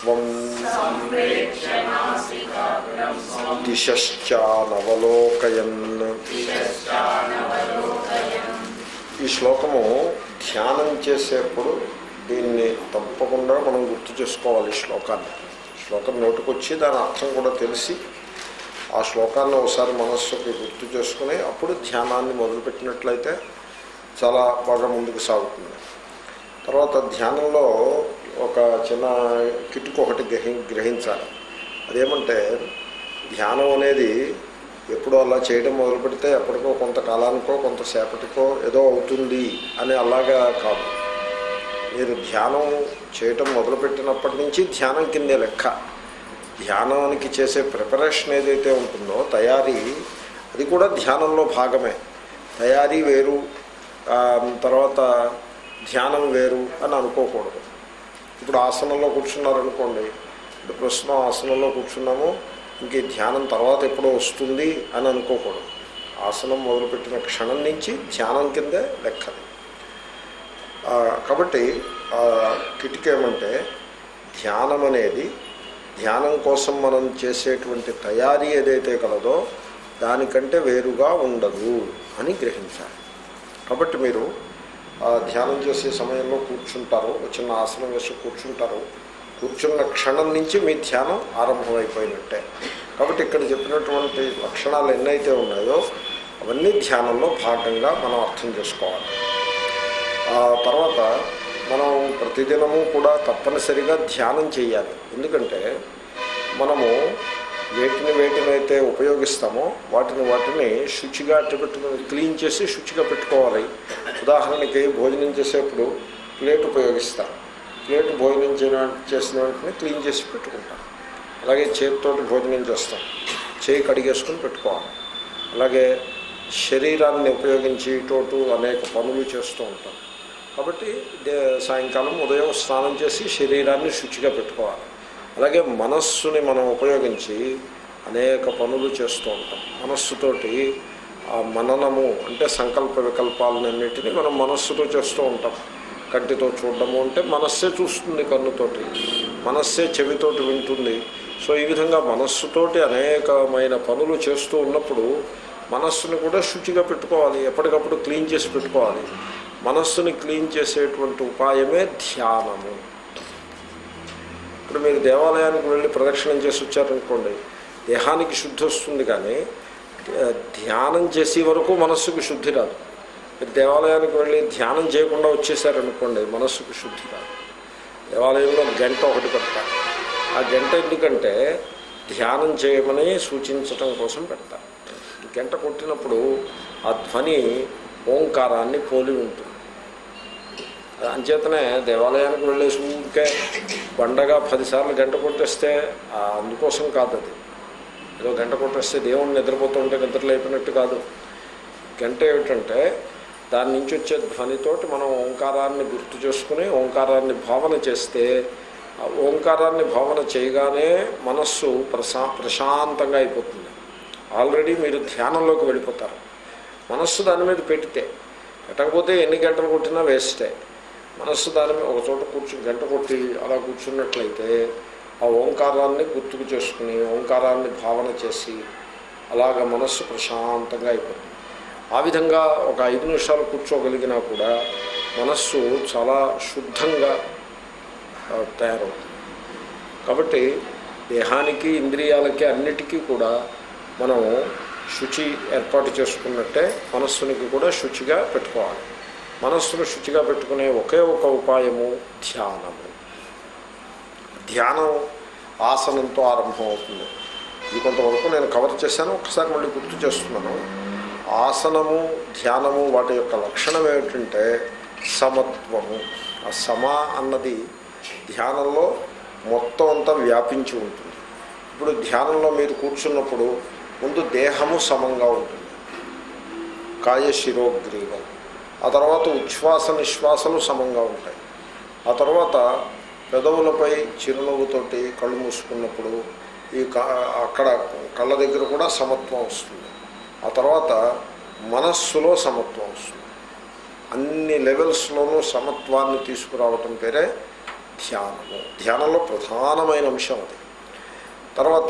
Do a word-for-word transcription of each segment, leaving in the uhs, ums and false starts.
సమత్వం దిశ్చానవలోకయన్. ఈ శ్లోకము ధ్యానం చేసేప్పుడు దీన్ని తప్పకుండా మనం గుర్తు చేసుకోవాలి. ఈ శ్లోకాన్ని శ్లోకం నోటుకొచ్చి దాని అర్థం కూడా తెలిసి ఆ శ్లోకాన్ని ఒకసారి మనస్సుకి గుర్తు చేసుకుని అప్పుడు ధ్యానాన్ని మొదలుపెట్టినట్లయితే చాలా బాగా ముందుకు సాగుతుంది. తర్వాత ధ్యానంలో ఒక చిన్న కిటుకు ఒకటి గ్రహి గ్రహించాలి అదేమంటే ధ్యానం అనేది ఎప్పుడో అలా చేయడం మొదలు పెడితే ఎప్పటికో కొంతకాలానికో కొంతసేపటికో ఏదో అవుతుంది అని అలాగా కాదు. మీరు ధ్యానం చేయటం మొదలుపెట్టినప్పటి నుంచి ధ్యానం కిందే లెక్క. ధ్యానానికి చేసే ప్రిపరేషన్ ఏదైతే ఉంటుందో తయారీ, అది కూడా ధ్యానంలో భాగమే. తయారీ వేరు, తర్వాత ధ్యానం వేరు అని అనుకోకూడదు. ఇప్పుడు ఆసనంలో కూర్చున్నారనుకోండి, ఇప్పుడు ప్రస్తుతం ఆసనంలో కూర్చున్నాము, ఇంక ధ్యానం తర్వాత ఎప్పుడో వస్తుంది అని అనుకోకూడదు. ఆసనం మొదలుపెట్టిన క్షణం నుంచి ధ్యానం కిందే లెక్కది. కాబట్టి కిటికేమంటే ధ్యానం అనేది ధ్యానం కోసం మనం చేసేటువంటి తయారీ ఏదైతే కలదో దానికంటే వేరుగా ఉండదు అని గ్రహించాలి. కాబట్టి మీరు ధ్యానం చేసే సమయంలో కూర్చుంటారు, చిన్న ఆసనం వేసి కూర్చుంటారు, కూర్చున్న క్షణం నుంచి మీ ధ్యానం ఆరంభమైపోయినట్టే. కాబట్టి ఇక్కడ చెప్పినటువంటి లక్షణాలు ఎన్నైతే ఉన్నాయో అవన్నీ ధ్యానంలో భాగంగా మనం అర్థం చేసుకోవాలి. తర్వాత మనం ప్రతిదినము కూడా తప్పనిసరిగా ధ్యానం చేయాలి. ఎందుకంటే మనము వేటిని వేటినైతే ఉపయోగిస్తామో వాటిని వాటిని శుచిగా పెట్టుకుని క్లీన్ చేసి శుచిగా పెట్టుకోవాలి. ఉదాహరణకి భోజనం చేసేప్పుడు ప్లేట్ ఉపయోగిస్తాం, ప్లేట్ భోజనం చేసిన వెంటనే క్లీన్ చేసి పెట్టుకుంటాం. అలాగే చేతితోటి భోజనం చేస్తాం, చేయి కడిగేసుకుని పెట్టుకోవాలి. అలాగే శరీరాన్ని ఉపయోగించి తోటు అనేక పనులు చేస్తూ ఉంటాం. కాబట్టి సాయంకాలం ఉదయం స్నానం చేసి శరీరాన్ని శుచిగా పెట్టుకోవాలి. అలాగే మనస్సుని మనం ఉపయోగించి అనేక పనులు చేస్తూ ఉంటాం. మనస్సుతోటి ఆ మననము అంటే సంకల్ప వికల్పాలన్నింటినీ మనం మనస్సుతో చేస్తూ ఉంటాం. కంటితో చూడడము అంటే మనస్సే చూస్తుంది, కన్నుతోటి మనస్సే చెవితోటి వింటుంది. సో ఈ విధంగా మనస్సుతోటి అనేకమైన పనులు చేస్తూ ఉన్నప్పుడు మనస్సుని కూడా శుచిగా పెట్టుకోవాలి, ఎప్పటికప్పుడు క్లీన్ చేసి పెట్టుకోవాలి. మనస్సుని క్లీన్ చేసేటువంటి ఉపాయమే ధ్యానము. ఇప్పుడు మీరు దేవాలయానికి వెళ్ళి ప్రదక్షిణం చేసి వచ్చారనుకోండి, దేహానికి శుద్ధి వస్తుంది, కానీ ధ్యానం చేసే వరకు మనస్సుకు శుద్ధి రాదు. మీరు దేవాలయానికి వెళ్ళి ధ్యానం చేయకుండా వచ్చేసారనుకోండి, మనస్సుకు శుద్ధి రాదు. దేవాలయంలో గంట ఒకటి పెడతారు. ఆ గంట ఎందుకంటే ధ్యానం చేయమని సూచించటం కోసం పెడతారు. గంట కొట్టినప్పుడు ఆ ధ్వని ఓంకారాన్ని పోలి ఉంటుంది. అంచేతనే దేవాలయానికి వెళ్ళేసి ఊరికే బండగా పదిసార్లు గంట కొట్టేస్తే అందుకోసం కాదు. అది ఏదో గంట కొట్టేస్తే దేవుణ్ణి నిద్రపోతూ ఉంటే నిద్రలు అయిపోయినట్టు కాదు. గంట ఏమిటంటే దాని నుంచి వచ్చే ధ్వనితోటి మనం ఓంకారాన్ని గుర్తు చేసుకుని ఓంకారాన్ని భావన చేస్తే, ఆ ఓంకారాన్ని భావన చేయగానే మనస్సు ప్రశా ప్రశాంతంగా అయిపోతుంది. ఆల్రెడీ మీరు ధ్యానంలోకి వెళ్ళిపోతారు. మనస్సు దాని మీద పెడితే, పెట్టకపోతే ఎన్ని గంటలు కొట్టినా వేస్టే. మనస్సు దాని మీద ఒక చోట కూర్చుని గంట కొట్టి అలా కూర్చున్నట్లయితే ఆ ఓంకారాన్ని గుర్తుకు చేసుకుని ఓంకారాన్ని భావన చేసి అలాగ మనస్సు ప్రశాంతంగా అయిపోతుంది. ఆ విధంగా ఒక ఐదు నిమిషాలు కూర్చోగలిగినా కూడా మనస్సు చాలా శుద్ధంగా తయారవుతుంది. కాబట్టి దేహానికి ఇంద్రియాలకి అన్నిటికీ కూడా మనం శుచి ఏర్పాటు చేసుకున్నట్టే మనస్సునికి కూడా శుచిగా పెట్టుకోవాలి. మనస్సును శుచిగా పెట్టుకునే ఒకే ఒక ఉపాయము ధ్యానము. ధ్యానం ఆసనంతో ఆరంభం అవుతుంది. ఇది కొంతవరకు నేను కవర్ చేశాను, ఒకసారి మళ్ళీ గుర్తు చేస్తున్నాను. ఆసనము ధ్యానము వాటి యొక్క లక్షణం ఏమిటంటే సమత్వము. ఆ సమ అన్నది ధ్యానంలో మొత్తం అంతా వ్యాపించి ఉంటుంది. ఇప్పుడు ధ్యానంలో మీరు కూర్చున్నప్పుడు ముందు దేహము సమంగా ఉంటుంది, కాయ శిరోగ్రీవం. ఆ తర్వాత ఉచ్ఛ్వాస నిశ్వాసలు సమంగా ఉంటాయి. ఆ తర్వాత పెదవులపై చిరునవ్వుతోటి కళ్ళు మూసుకున్నప్పుడు ఈ అక్కడ కళ్ళ దగ్గర కూడా సమత్వం వస్తుంది. ఆ తర్వాత మనస్సులో సమత్వం వస్తుంది. అన్ని లెవెల్స్లోనూ సమత్వాన్ని తీసుకురావటం పేరే ధ్యానము. ధ్యానంలో ప్రధానమైన అంశం అది. తర్వాత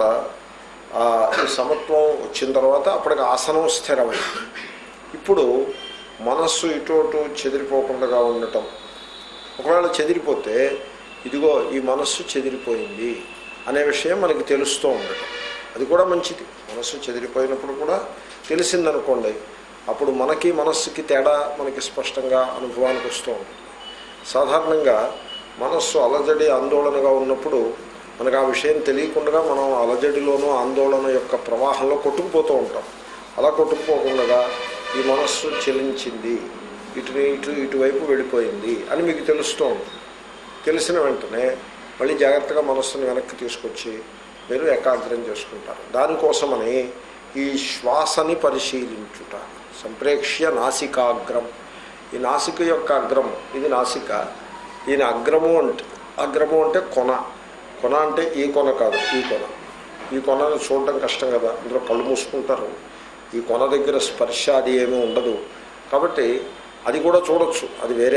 ఈ సమత్వం వచ్చిన తర్వాత అప్పటికి ఆసనం స్థిరమైంది. ఇప్పుడు మనస్సు ఇటు అటు చెదిరిపోకుండా ఉండటం. ఒకవేళ చెదిరిపోతే ఇదిగో ఈ మనస్సు చెదిరిపోయింది అనే విషయం మనకి తెలుస్తూ ఉండటం, అది కూడా మంచిది. మనస్సు చెదిరిపోయినప్పుడు కూడా తెలిసిందనుకోండి, అప్పుడు మనకి మనస్సుకి తేడా మనకి స్పష్టంగా అనుభవానికి వస్తూ ఉంటుంది. సాధారణంగా మనస్సు అలజడి ఆందోళనగా ఉన్నప్పుడు మనకు ఆ విషయం తెలియకుండా మనం అలజడిలోనూ ఆందోళన యొక్క ప్రవాహంలో కొట్టుకుపోతూ ఉంటాం. అలా కొట్టుకుపోకుండా ఈ మనస్సు చెలించింది, ఇటు ఇటు ఇటువైపు వెళ్ళిపోయింది అని మీకు తెలుస్తూ ఉంటుంది. తెలిసిన వెంటనే మళ్ళీ జాగ్రత్తగా మనస్సును వెనక్కి తీసుకొచ్చి మీరు ఏకాగ్రం చేసుకుంటారు. దానికోసమని ఈ శ్వాసని పరిశీలించుట. సంప్రేక్ష్య నాసికాగ్రం. ఈ నాసిక యొక్క అగ్రం, ఇది నాసిక, ఈయన అగ్రము అంటే అగ్రము అంటే కొన. కొన అంటే ఈ కొన కాదు, ఈ కొన. ఈ కొనను చూడటం కష్టం కదా, అందులో కళ్ళు మూసుకుంటారు. ఈ కొన దగ్గర స్పర్శ అది ఏమీ ఉండదు, కాబట్టి అది కూడా చూడొచ్చు, అది వేరే.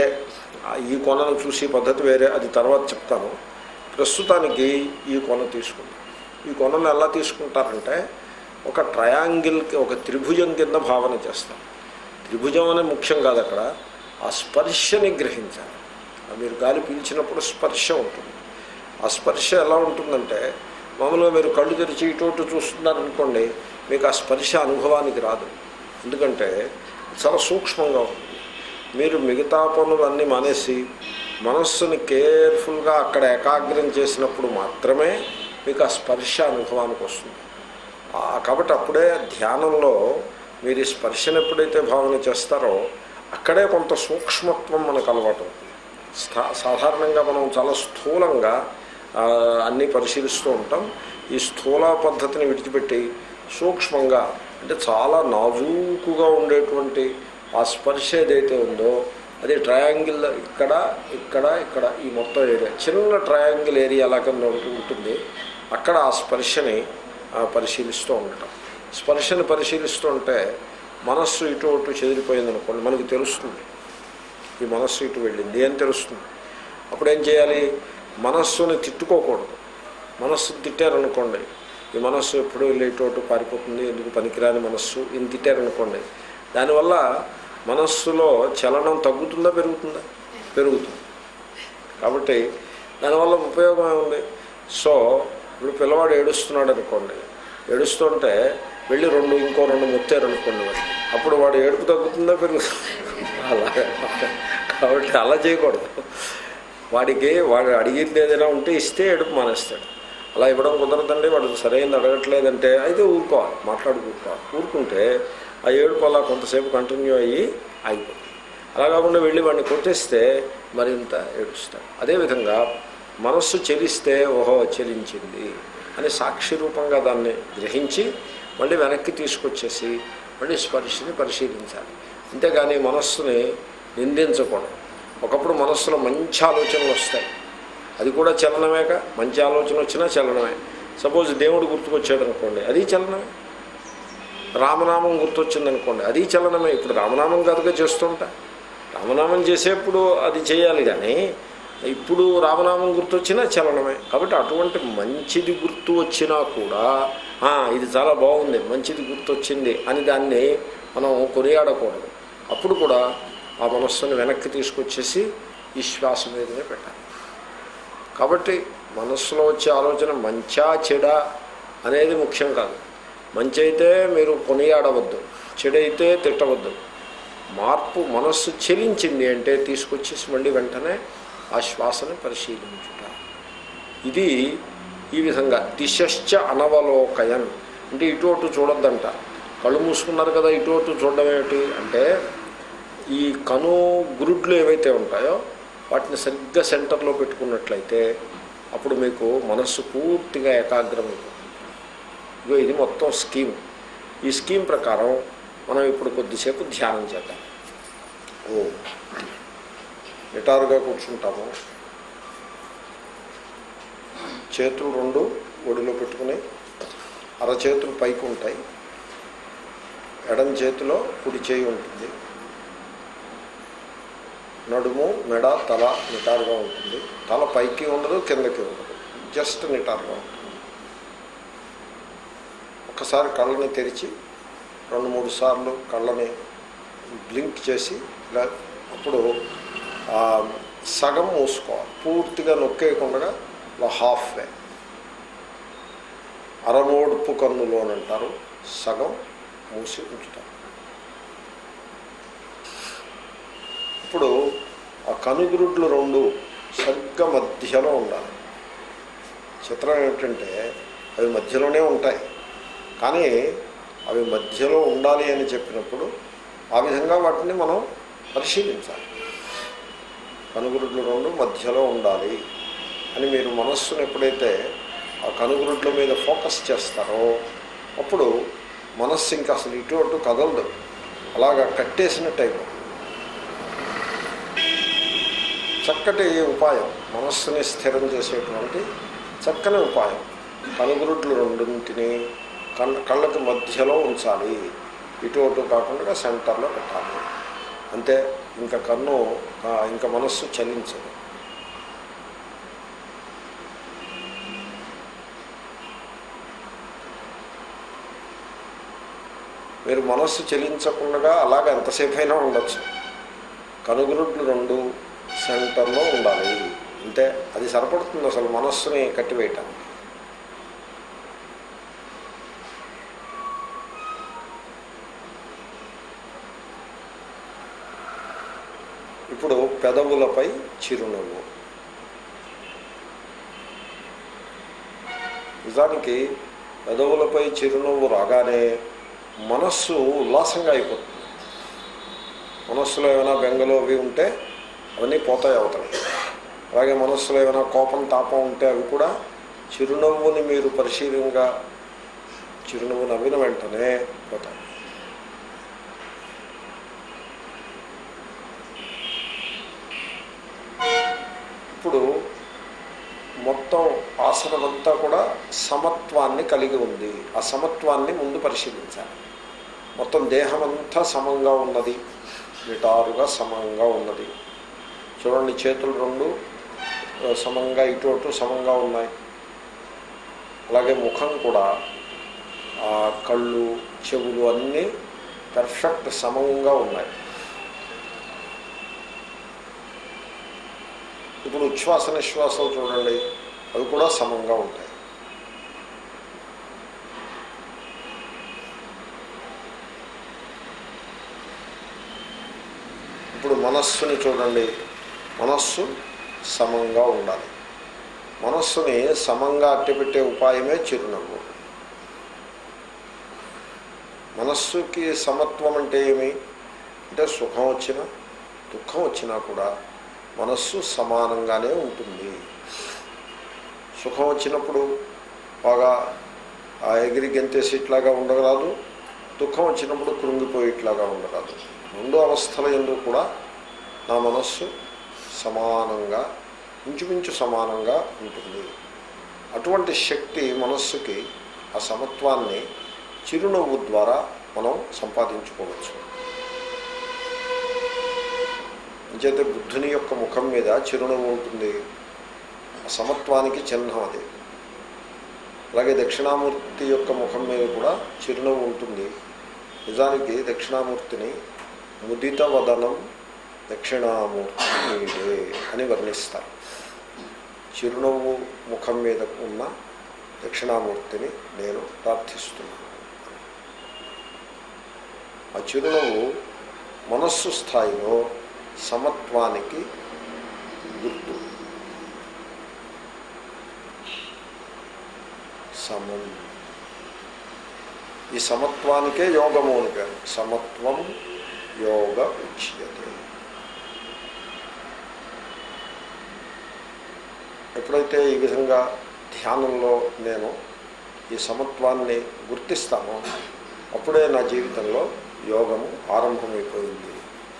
ఈ కొనను చూసే పద్ధతి వేరే, అది తర్వాత చెప్తాను. ప్రస్తుతానికి ఈ కొన తీసుకుంటాం. ఈ కొనను ఎలా తీసుకుంటారంటే ఒక ట్రయాంగిల్కి, ఒక త్రిభుజం కింద భావన చేస్తాం. త్రిభుజం అనే ముఖ్యం కాదు, అక్కడ ఆ స్పర్శని గ్రహించాలి. మీరు గాలి పీల్చినప్పుడు స్పర్శ ఉంటుంది. ఆ స్పర్శ ఎలా ఉంటుందంటే, మామూలుగా మీరు కళ్ళు తెరిచి ఇటు చూస్తున్నారనుకోండి, మీకు ఆ స్పర్శ అనుభవానికి రాదు. ఎందుకంటే చాలా సూక్ష్మంగా ఉంటుంది. మీరు మిగతా పనులన్నీ మానేసి మనస్సుని కేర్ఫుల్గా అక్కడ ఏకాగ్రం చేసినప్పుడు మాత్రమే మీకు ఆ స్పర్శ అనుభవానికి వస్తుంది. కాబట్టి అప్పుడే ధ్యానంలో మీరు ఈ స్పర్శను ఎప్పుడైతే భావన చేస్తారో అక్కడే కొంత సూక్ష్మత్వం మనకు అలవాటు అవుతుంది. సాధారణంగా మనం చాలా స్థూలంగా అన్నీ పరిశీలిస్తూ ఉంటాం. ఈ స్థూల పద్ధతిని విడిచిపెట్టి సూక్ష్మంగా, అంటే చాలా నాజూకుగా ఉండేటువంటి ఆ స్పర్శ ఏదైతే ఉందో అది ట్రయాంగిల్, ఇక్కడ ఇక్కడ ఇక్కడ ఈ మొత్తం ఏరియా, చిన్న ట్రయాంగిల్ ఏరియా లాగా ఉంటుంది. అక్కడ ఆ స్పర్శని పరిశీలిస్తూ ఉండటం. స్పర్శని పరిశీలిస్తూ ఉంటే మనస్సు ఇటు అటు చెదిరిపోయింది అనుకోండి, మనకు తెలుస్తుంది ఈ మనస్సు ఇటు వెళ్ళింది అని తెలుస్తుంది. అప్పుడు ఏం చేయాలి? మనస్సుని తిట్టుకోకూడదు. మనస్సుని తిట్టారనుకోండి, ఈ మనస్సు ఎప్పుడు వెళ్ళి ఇటు అటు పారిపోతుంది, ఎందుకు పనికిరాని మనస్సు ఇన్ని తిట్టారనుకోండి, దానివల్ల మనస్సులో చలనం తగ్గుతుందా పెరుగుతుందా? పెరుగుతుంది. కాబట్టి దానివల్ల ఉపయోగం ఏముంది? సో ఇప్పుడు పిల్లవాడు ఏడుస్తున్నాడు అనుకోండి, ఏడుస్తుంటే వెళ్ళి రెండు ఇంకో రెండు ముత్తారనుకోండి, వాడు అప్పుడు వాడు ఏడుపు తగ్గుతుందా పెరుగుతుందా? అలాగే. కాబట్టి అలా చేయకూడదు. వాడికి వాడు అడిగింది ఏదైనా ఉంటే ఇస్తే ఏడుపు మానేస్తాడు. అలా ఇవ్వడం కుదరదండి, వాడు సరైనది అడగట్లేదంటే అయితే ఊరుకోవాలి, మాట్లాడు ఊరుకోవాలి. ఊరుకుంటే ఆ ఏడుపు అలా కొంతసేపు కంటిన్యూ అయ్యి ఆగిపోతుంది. అలా కాకుండా వెళ్ళి వాడిని కొట్టేస్తే మరింత ఏడుస్తాడు. అదేవిధంగా మనస్సు చెలిస్తే ఓహో చెలించింది అని సాక్షి రూపంగా దాన్ని గ్రహించి మళ్ళీ వెనక్కి తీసుకొచ్చేసి మళ్ళీ స్పర్శని పరిశీలించాలి. అంతేగాని మనస్సుని నిందించకూడదు. ఒకప్పుడు మనస్సులో మంచి ఆలోచనలు వస్తాయి, అది కూడా చలనమేక. మంచి ఆలోచన వచ్చినా చలనమే. సపోజ్ దేవుడు గుర్తుకొచ్చాడు అనుకోండి, అది చలనమే. రామనామం గుర్తొచ్చిందనుకోండి, అది చలనమే. ఇప్పుడు రామనామం కాదుగా చేస్తుంటా, రామనామం చేసేప్పుడు అది చేయాలి, కానీ ఇప్పుడు రామనామం గుర్తొచ్చినా చలనమే. కాబట్టి అటువంటి మంచిది గుర్తు వచ్చినా కూడా ఇది చాలా బాగుంది, మంచిది గుర్తొచ్చింది అని దాన్ని మనం కొనియాడకూడదు. అప్పుడు కూడా ఆ మనస్సును వెనక్కి తీసుకొచ్చేసి ఈ శ్వాస మీదనే పెట్టాలి. కాబట్టి మనస్సులో వచ్చే ఆలోచన మంచా చెడా అనేది ముఖ్యం కాదు. మంచి అయితే మీరు కొనియాడవద్దు, చెడైతే తిట్టవద్దు. మార్పు మనస్సు చెలించింది అంటే తీసుకొచ్చేసి మళ్ళీ వెంటనే ఆ శ్వాసను పరిశీలించుట. ఇది ఈ విధంగా దిశశ్చ అనవలోకయన్ అంటే ఇటు అటు చూడొద్దంట. కళ్ళు మూసుకున్నారు కదా, ఇటు అటు చూడడం ఏమిటి అంటే ఈ కను గురుడ్లు ఏవైతే ఉంటాయో వాటిని సరిగ్గా సెంటర్లో పెట్టుకున్నట్లయితే అప్పుడు మీకు మనస్సు పూర్తిగా ఏకాగ్రమైపోతుంది. ఇగో ఇది మొత్తం స్కీమ్. ఈ స్కీమ్ ప్రకారం మనం ఇప్పుడు కొద్దిసేపు ధ్యానం చేద్దాం. ఓ నిటారుగా కూర్చుంటాము. చేతులు రెండు ఒడిలో పెట్టుకుని అరచేతులు పైకి ఉంటాయి. ఎడం చేతిలో కుడి చేయి ఉంటుంది. నడుము, మెడ, తల నిటారుగా ఉంటుంది. తల పైకి ఉండదు, కిందకి ఉండదు, జస్ట్ నిటారుగా ఉంటుంది. ఒకసారి కళ్ళని తెరిచి రెండు మూడు సార్లు కళ్ళని బ్లింక్ చేసి ఇలా అప్పుడు సగం మూసుకోవాలి, పూర్తిగా నొక్కేయకుండా ఇలా హాఫ్ వే, అరమోడుపు కన్నులు అని అంటారు, సగం మూసి ఉంచుతారు. ఇప్పుడు ఆ కనుగురుడ్లు రెండు సరిగ్గా మధ్యలో ఉండాలి. చిత్రం ఏమిటంటే అవి మధ్యలోనే ఉంటాయి, కానీ అవి మధ్యలో ఉండాలి అని చెప్పినప్పుడు ఆ విధంగా వాటిని మనం పరిశీలించాలి. కనుగురుడ్లు రెండు మధ్యలో ఉండాలి అని మీరు మనస్సును ఎప్పుడైతే ఆ కనుగురుడ్ల మీద ఫోకస్ చేస్తారో అప్పుడు మనస్సు ఇంకా అసలు ఇటు అటు కదలదు, అలాగా కట్టేసినట్టు అయిపోతుంది. చక్కటి ఉపాయం, మనస్సుని స్థిరం చేసేటువంటి చక్కని ఉపాయం. కనుగురుడ్లు రెండింటిని కళ్ళ కళ్ళకి మధ్యలో ఉంచాలి, ఇటు అటు కాకుండా సెంటర్లో పెట్టాలి. అంతే, ఇంకా కన్ను ఇంకా మనస్సు చలించదు. మీరు మనస్సు చలించకుండా అలాగే ఎంతసేపు అయినా ఉండొచ్చు. కనుగురుడ్లు రెండు సెంటర్లో ఉండాలి, అంతే. అది సరిపడుతుంది అసలు మనస్సుని కట్టివేయటానికి. ఇప్పుడు పెదవులపై చిరునవ్వు. నిజానికి పెదవులపై చిరునవ్వు రాగానే మనస్సు ఉల్లాసంగా అయిపోతుంది. మనస్సులో ఏమైనా బెంగలు అవి ఉంటే అవన్నీ పోతాయి, అవుతాయి. అలాగే మనస్సులో ఏమైనా కోపం, తాపం ఉంటే అవి కూడా చిరునవ్వుని మీరు పరిశీలంగా చిరునవ్వు నవ్విన వెంటనే పోతాయి. ఇప్పుడు మొత్తం ఆసనమంతా కూడా సమత్వాన్ని కలిగి ఉంది. ఆ సమత్వాన్ని ముందు పరిశీలించాలి. మొత్తం దేహమంతా సమంగా ఉన్నది, నిటారుగా సమంగా ఉన్నది. చూడండి, చేతులు రెండు సమంగా ఇటు అటు సమంగా ఉన్నాయి. అలాగే ముఖం కూడా, కళ్ళు, చెవులు అన్నీ పర్ఫెక్ట్ సమంగా ఉన్నాయి. ఇప్పుడు ఉచ్ఛ్వాస నిశ్వాసాలు చూడండి, అవి కూడా సమంగా ఉంటాయి. ఇప్పుడు మనస్సుని చూడండి, మనస్సు సమంగా ఉండాలి. మనస్సుని సమంగా అట్టిపెట్టే ఉపాయమే చిరునవ్వు. మనస్సుకి సమత్వం అంటే ఏమి అంటే సుఖం వచ్చినా దుఃఖం వచ్చినా కూడా మనస్సు సమానంగానే ఉంటుంది. సుఖం వచ్చినప్పుడు బాగా ఆ ఎగిరి గెంతేసి ఇట్లాగా ఉండరాదు, దుఃఖం వచ్చినప్పుడు కృంగిపోయేట్లాగా ఉండరాదు. రెండు అవస్థల యందు కూడా నా మనస్సు సమానంగా, ఇంచుమించు సమానంగా ఉంటుంది. అటువంటి శక్తి మనస్సుకి, ఆ సమత్వాన్ని చిరునవ్వు ద్వారా మనం సంపాదించుకోవచ్చు. అంచేతే బుద్ధుని యొక్క ముఖం మీద చిరునవ్వు ఉంటుంది, ఆ సమత్వానికి చిహ్నం అది. అలాగే దక్షిణామూర్తి యొక్క ముఖం మీద కూడా చిరునవ్వు ఉంటుంది. నిజానికి దక్షిణామూర్తిని ముదిత వదనం దక్షిణామూర్తి నీడే అని వర్ణిస్తారు. చిరునవ్వు ముఖం మీద ఉన్న దక్షిణామూర్తిని నేను ప్రార్థిస్తున్నాను. ఆ చిరునవ్వు మనస్సు స్థాయిలో సమత్వానికి గుర్తు. సమం, ఈ సమత్వానికే యోగము అని పేరు. సమత్వం యోగ ఉచ్యతే. ఎప్పుడైతే ఈ విధంగా ధ్యానంలో నేను ఈ సమత్వాన్ని గుర్తిస్తానో అప్పుడే నా జీవితంలో యోగము ఆరంభమైపోయింది.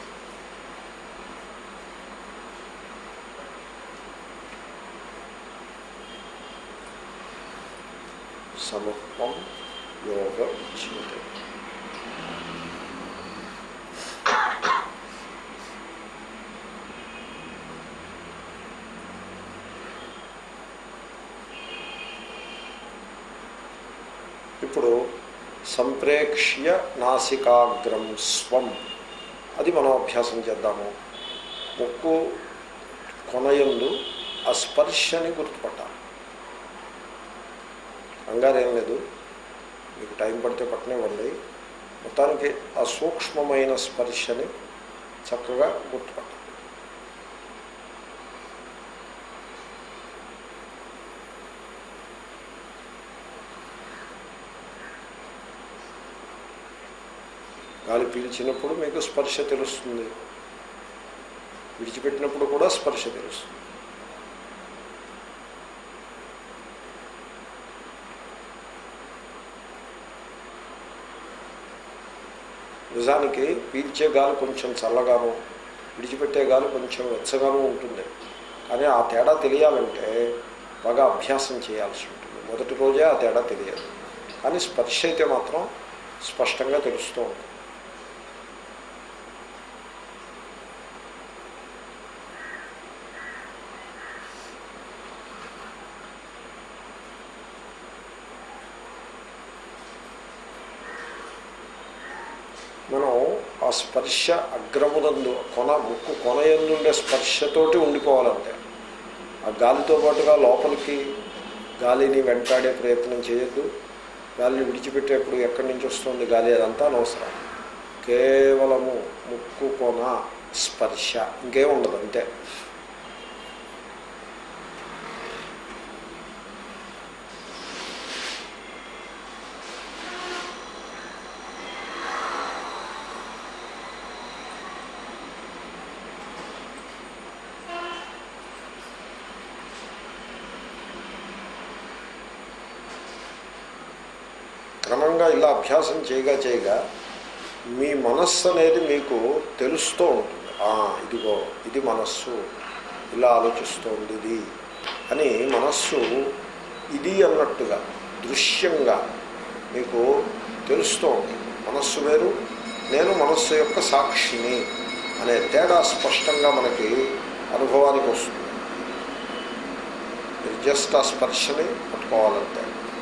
సమత్వం యోగ ఉచ్యతే. ఇప్పుడు సంప్రేక్ష్య నాసికాగ్రం స్వం, అది మనం అభ్యాసం చేద్దాము. ముక్కు కొనయందు ఆ స్పర్శని గుర్తుపట్టాలి. కంగారేం లేదు, మీకు టైం పడితే పట్టనివ్వండి. మొత్తానికి ఆ సూక్ష్మమైన స్పర్శని చక్కగా గుర్తుపట్టాలి. గాలి పీల్చినప్పుడు మీకు స్పర్శ తెలుస్తుంది, విడిచిపెట్టినప్పుడు కూడా స్పర్శ తెలుస్తుంది. నిజానికి పీల్చే గాలి కొంచెం చల్లగాను, విడిచిపెట్టే గాలి కొంచెం వెచ్చగాను ఉంటుంది. కానీ ఆ తేడా తెలియాలంటే బాగా అభ్యాసం చేయాల్సి ఉంటుంది. మొదటి రోజే ఆ తేడా తెలియదు, కానీ స్పర్శ అయితే మాత్రం స్పష్టంగా తెలుస్తూ ఉంటుంది. మనం ఆ స్పర్శ అగ్రమునందు కొన ముక్కు కొన ఎందుండే స్పర్శతోటి ఉండిపోవాలంటే, ఆ గాలితో పాటుగా లోపలికి గాలిని వెంటాడే ప్రయత్నం చేయొద్దు. గాలిని విడిచిపెట్టేప్పుడు ఎక్కడి నుంచి వస్తుంది గాలి అదంతా అనవసరం. కేవలము ముక్కు కొన స్పర్శ, ఇంకేం ఉండదు, అంతే. క్రమంగా ఇలా అభ్యాసం చేయగా చేయగా మీ మనస్సు అనేది మీకు తెలుస్తూ ఉంటుంది. ఇదిగో ఇది మనస్సు, ఇలా ఆలోచిస్తోంది ఇది అని మనస్సు ఇది అన్నట్టుగా దృశ్యంగా మీకు తెలుస్తూ ఉంటుంది. మనస్సు వేరు, నేను మనస్సు యొక్క సాక్షిని అనే తేడా స్పష్టంగా మనకి అనుభవానికి వస్తుంది. మీరు జస్ట్ ఆ స్పర్శని పట్టుకోవాలంటే.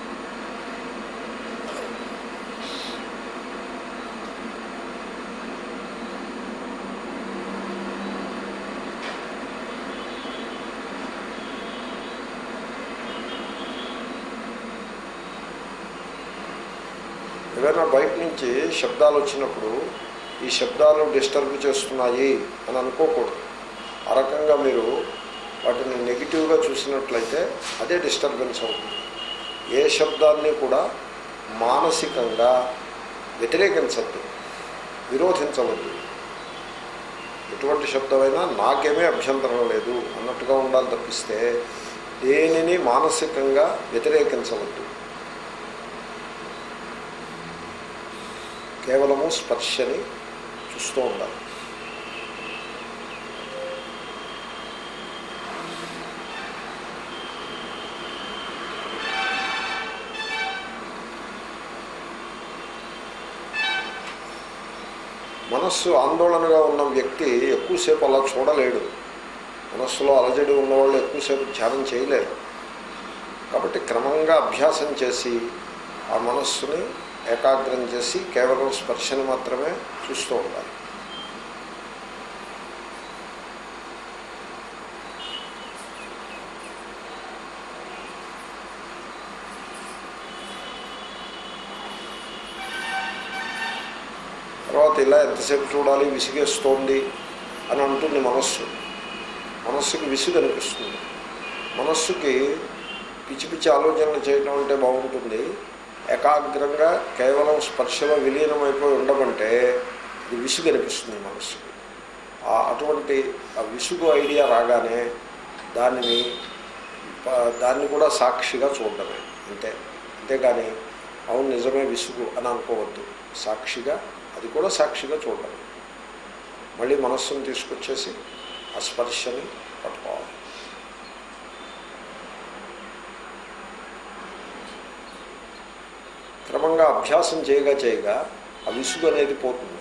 ఏదైనా బయట నుంచి శబ్దాలు వచ్చినప్పుడు ఈ శబ్దాలు డిస్టర్బ్ చేస్తున్నాయి అని అనుకోకూడదు. ఆ రకంగా మీరు వాటిని నెగిటివ్గా చూసినట్లయితే అదే డిస్టర్బెన్స్ అవుతుంది. ఏ శబ్దాన్ని కూడా మానసికంగా వ్యతిరేకించద్దు, విరోధించవద్దు. ఎటువంటి శబ్దమైనా నాకేమీ అభ్యంతరం లేదు అన్నట్టుగా ఉండాలి తప్పిస్తే దేనిని మానసికంగా వ్యతిరేకించవద్దు. కేవలము స్పర్శని చూస్తూ ఉండాలి. మనస్సు ఆందోళనగా ఉన్న వ్యక్తి ఎక్కువసేపు అలా చూడలేడు. మనస్సులో అలజడి ఉన్నవాళ్ళు ఎక్కువసేపు ధ్యానం చేయలేరు. కాబట్టి క్రమంగా అభ్యాసం చేసి ఆ మనస్సుని ఏకాగ్రం చేసి కేవలం స్పర్శని మాత్రమే చూస్తూ ఉండాలి. తర్వాత ఇలా ఎంతసేపు చూడాలి, విసిగేస్తోంది అని అంటుంది మనస్సు. మనస్సుకి విసుగు అనిపిస్తుంది. మనస్సుకి పిచ్చి పిచ్చి ఆలోచనలు చేయడం అంటే బాగుంటుంది. ఏకాగ్రంగా కేవలం స్పర్శలో విలీనమైపోయి ఉండమంటే ఇది విసుగు అనిపిస్తుంది మనస్సుకి. అటువంటి ఆ విసుగు ఐడియా రాగానే దానిని దాన్ని కూడా సాక్షిగా చూడడమే అంతే. అంతేగాని అవును నిజమే విసుగు అని అనుకోవద్దు. సాక్షిగా అది కూడా సాక్షిగా చూడడమే. మళ్ళీ మనస్సును తీసుకొచ్చేసి ఆ స్పర్శని పట్టుకోవాలి. క్రమంగా అభ్యాసం చేయగా చేయగా ఆ విసుగు అనేది పోతుంది.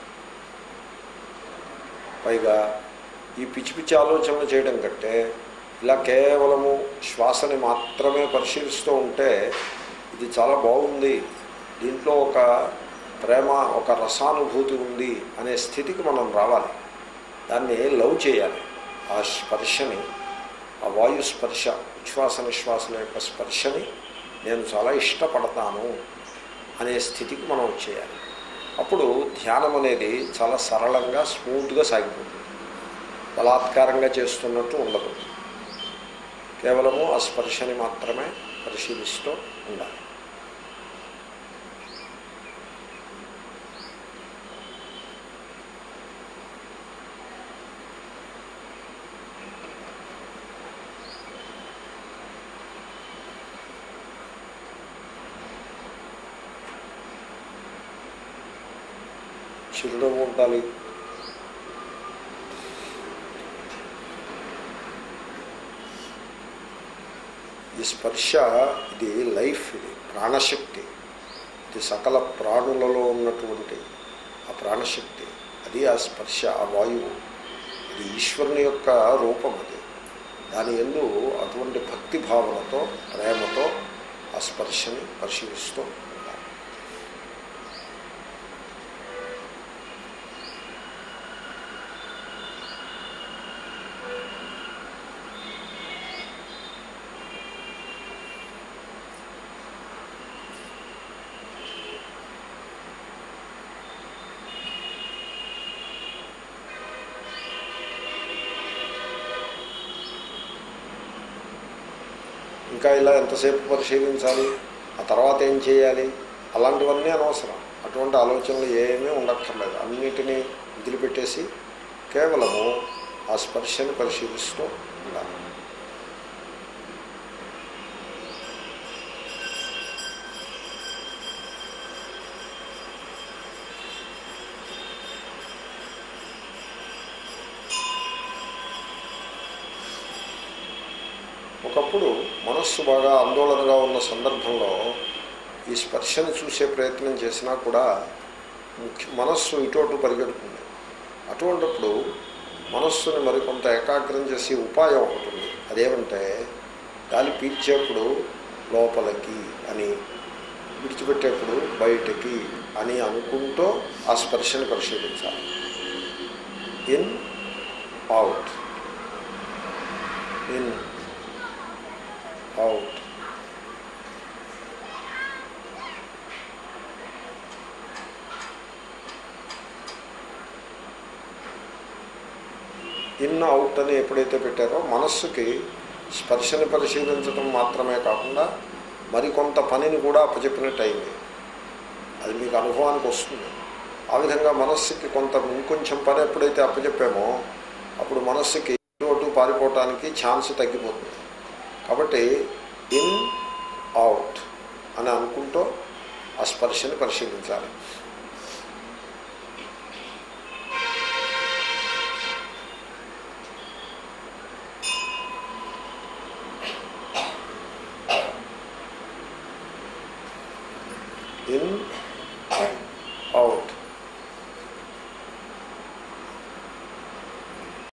పైగా ఈ పిచ్చి పిచ్చి ఆలోచనలు చేయడం కంటే ఇలా కేవలము శ్వాసని మాత్రమే పరిశీలిస్తూ ఉంటే ఇది చాలా బాగుంది, దీంట్లో ఒక ప్రేమ, ఒక రసానుభూతి ఉంది అనే స్థితికి మనం రావాలి. దాన్ని లవ్ చేయాలి. ఆ స్పర్శని, ఆ వాయు స్పర్శ, ఉచ్ఛ్వాస నిశ్వాసల యొక్క స్పర్శని నేను చాలా ఇష్టపడతాను అనే స్థితికి మనం వచ్చేయాలి. అప్పుడు ధ్యానం అనేది చాలా సరళంగా, స్మూత్గా సాగిపోతుంది. బలాత్కారంగా చేస్తున్నట్టు ఉండదు. కేవలము ఆ స్పర్శని మాత్రమే పరిశీలిస్తూ ఉండాలి. చిరునవ్వు ఉండాలి. ఈ స్పర్శ ఇది లైఫ్, ఇది ప్రాణశక్తి. ఇది సకల ప్రాణులలో ఉన్నటువంటి ఆ ప్రాణశక్తి, అది ఆ స్పర్శ, ఆ వాయువు. ఇది ఈశ్వరుని యొక్క రూపం. అది దాని యందు అటువంటి భక్తి భావనతో, ప్రేమతో ఆ స్పర్శని పరిశీలిస్తూ ఉంటారు. ఇంకా ఇలా ఎంతసేపు పరిశీలించాలి, ఆ తర్వాత ఏం చేయాలి, అలాంటివన్నీ అనవసరం. అటువంటి ఆలోచనలు ఏమీ ఉండక్కర్లేదు. అన్నిటినీ వదిలిపెట్టేసి కేవలము ఆ స్పర్శని పరిశీలిస్తూ ఉండాలి. ఒకప్పుడు మనస్సు బాగా ఆందోళనగా ఉన్న సందర్భంలో ఈ స్పర్శను చూసే ప్రయత్నం చేసినా కూడా ముఖ్య మనస్సు ఇటు పరిగెడుతుంది. అటువంటిప్పుడు మనస్సుని మరికొంత ఏకాగ్రం చేసే ఉపాయం ఒకటి ఉంది. అదేమంటే గాలి పీల్చేప్పుడు లోపలికి అని, విడిచిపెట్టేప్పుడు బయటికి అని అనుకుంటూ ఆ స్పర్శని పరిశీలించాలి. In out, in out. In out అని ఎప్పుడైతే పెట్టారో మనస్సుకి స్పర్శని పరిశీలించడం మాత్రమే కాకుండా మరికొంత పనిని కూడా అప్పచెప్పినట్టు అయింది. అది మీకు అనుభవానికి వస్తుంది. ఆ విధంగా మనస్సుకి కొంత ఇంకొంచెం పని ఎప్పుడైతే అప్పచెప్పామో అప్పుడు మనస్సుకి అటు పారిపోవటానికి ఛాన్స్ తగ్గిపోతుంది. కాబట్టి ఇన్ అవుట్ అని అనుకుంటూ ఆ స్పర్శని పరిశీలించాలి. ఇన్